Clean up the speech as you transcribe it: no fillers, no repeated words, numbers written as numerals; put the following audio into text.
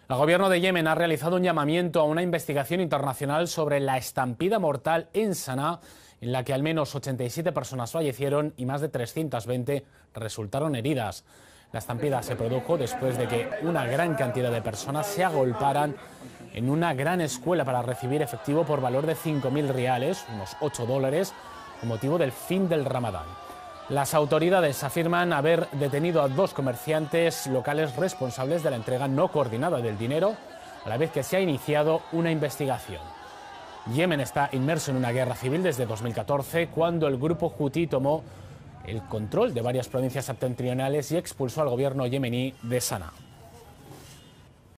El gobierno de Yemen ha realizado un llamamiento a una investigación internacional sobre la estampida mortal en Saná, en la que al menos 87 personas fallecieron y más de 320 resultaron heridas. La estampida se produjo después de que una gran cantidad de personas se agolparan en una gran escuela para recibir efectivo por valor de 5.000 riales, unos $8, con motivo del fin del Ramadán. Las autoridades afirman haber detenido a 2 comerciantes locales responsables de la entrega no coordinada del dinero, a la vez que se ha iniciado una investigación. Yemen está inmerso en una guerra civil desde 2014, cuando el grupo Houthi tomó el control de varias provincias septentrionales y expulsó al gobierno yemení de Saná.